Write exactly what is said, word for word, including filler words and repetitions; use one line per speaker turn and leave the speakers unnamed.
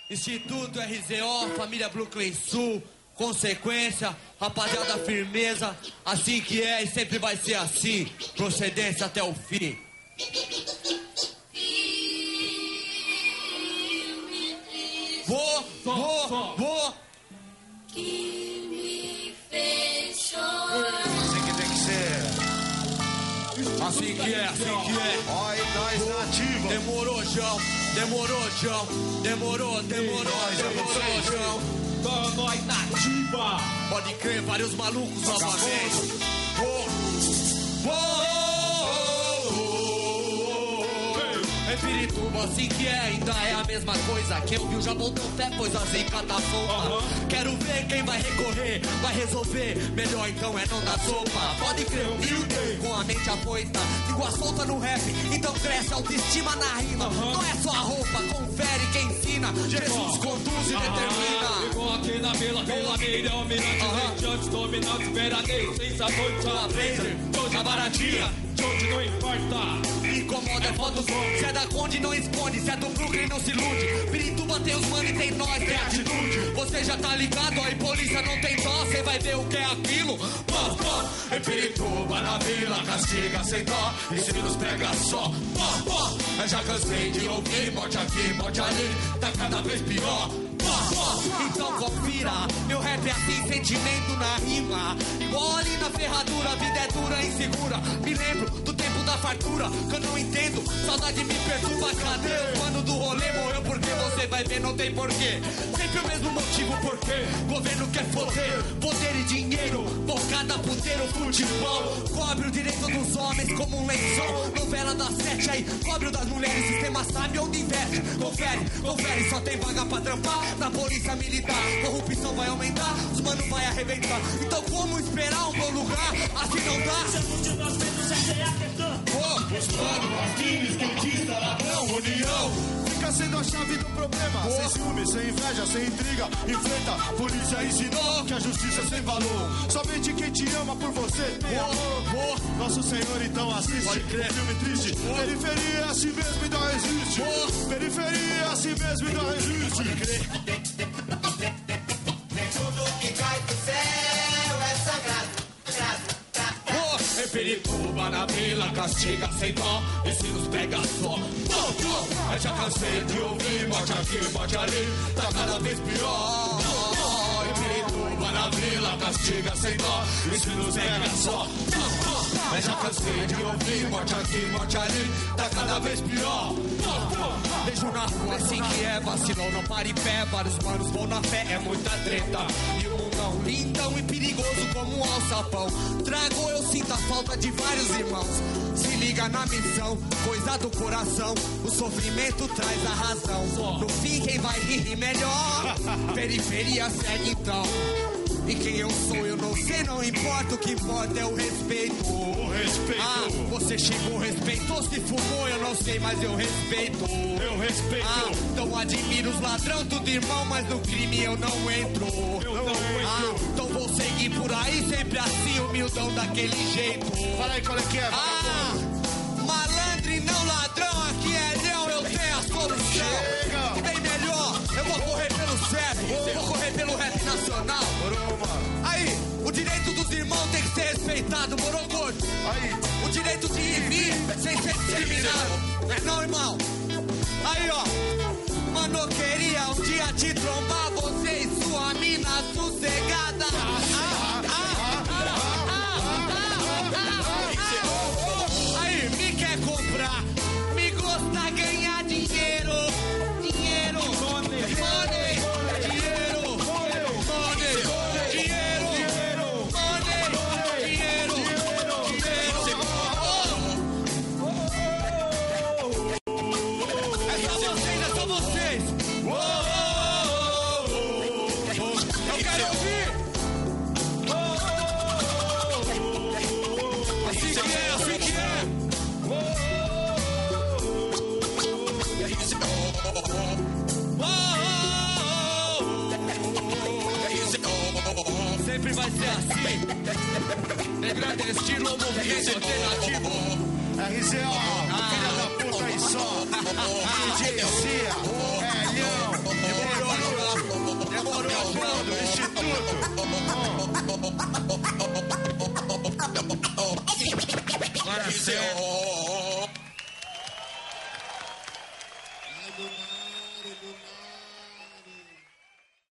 Instituto R Z O, família Brooklyn Sul, consequência, rapaziada, firmeza, assim que é e sempre vai ser assim, procedência até o fim. Vou, vou, vou.
Que me fez chorar.
Assim que tem que ser.
Assim que é, assim que é.
Oi, nós na ativa.
Demorou, João. Demorou, João. Demorou, demorou, demorou, João.
Só nós na ativa.
Pode crer, vários malucos novamente. Vou, vou. É Pirituba, assim que é, ainda é a mesma coisa. Quem ouviu já botou fé, pois a zica tá solta. Uhum. Quero ver quem vai recorrer, vai resolver. Melhor então é não dar sopa. Pode crer, humilde, com a mente afoita. Língua solta no rap, então cresce a autoestima na rima. Uhum. Não é só a roupa, confere quem ensina. Jesus conduz e ah, determina.
Igual aqui na vila, vila mira, almirante, mediante, dominante, veraneio, sensações, aprender, hoje a baratinha, de onde não importa.
Incomoda é foda do som. Se é da Conde, não esconde. Se é do Brooklyn, não se ilude. Pirituba tem os mano e tem nós, tem atitude. Você já tá ligado, aí polícia não tem dó. Cê vai ver o que é aquilo. Pó, pó. Em Pirituba, na vila, castiga sem dó. E se nos pega só. Pó, pó. Eu já cansei de ouvir morte aqui, morte ali. Tá cada vez pior. Pó, pó. Então confira. Meu rap é assim, sentimento na rima. Igual ali na ferradura, a vida é dura e insegura. Me lembro do tempo da fartura, que eu não entendo, saudade me perturba. Cadê o mano do rolê? Morreu porque você vai ver, não tem porquê. Sempre o mesmo motivo, porquê? Governo quer foder, poder e dinheiro, bocada, puteiro, futebol. Cobre o direito dos homens como um lençol. Novela das sete aí, cobre o das mulheres. Sistema sabe onde investe. Confere, confere, só tem vaga pra trampar. Na polícia militar, corrupção vai aumentar, os mano vai arrebentar. Então como esperar um bom lugar? Assim não dá. Os mano, as crimes, quentista, ladrão, união.
Fica sendo a chave do problema. Oh. Sem ciúme, sem inveja, sem intriga. Enfrenta, a polícia ensinou que a justiça é sem valor. Somente quem te ama por você tem oh. amor. Oh. Nosso Senhor então assiste. Pode crer. Um filme triste. Oh. Periferia é assim mesmo e não existe. Oh. Periferia é assim mesmo e não existe. Pode crer.
Nem tudo que cai do céu é sagrado.
Em Pirituba, na vila, castiga sem dó. E se nos pega só, oh, oh. Eu já cansei de ouvir morte aqui, morte ali. Tá cada vez pior. Oh, oh. Em Pirituba, na vila, castiga sem dó. E se nos pega só, oh, oh. Eu já cansei de ouvir morte aqui, morte ali. Tá cada vez pior. Oh, oh. Beijo na rua, assim que é. Vacilou, não para em pé. Vários manos vão na fé, é muita treta. E o mundão lindão e perigoso como um alçapão. Trago, eu sinto a falta de vários irmãos. Se liga na missão, coisa do coração. O sofrimento traz a razão. No fim quem vai rir melhor. Periferia segue então. E quem eu sou eu não sei, não importa. O que importa é o respeito.
O respeito.
Ah, você chegou, respeitou, se fumou, eu não sei, mas eu respeito.
Eu respeito.
Ah, então admiro os ladrão, tudo irmão, mas no crime eu não entro.
Eu não entro.
Ah, então vou seguir por aí, sempre assim, humildão daquele jeito.
Fala aí qual é que é,
ah, malandro e não ladrão, aqui é leão, eu tenho a solução.
Chega.
Bem melhor, eu vou correr pelo certo, oh. Vou correr pelo rap nacional.
Morou, mano.
Aí, o direito dos irmãos tem que ser respeitado, morou, gordo?
Aí.
O direito de ir e vir sem ser discriminado. É não, irmão? Aí, ó. Mano, eu queria um dia te trombar, você e sua mina sossegada. Ah, ah, ah, ah, ah, ah, ah, ah. Aí, me quer comprar, me gosta ganhar dinheiro. Dinheiro, money, money, dinheiro, money, dinheiro, money, dinheiro, dinheiro. É só vocês, é só vocês. Eu quero ouvir. Assim que é, assim que é. Sempre vai ser assim. Negrada, estilo, movimento alternativo.
R Z O, filha da puta e só. D J Cia, Elião,
vai dizer oh.
Ai, meu mar, meu mar.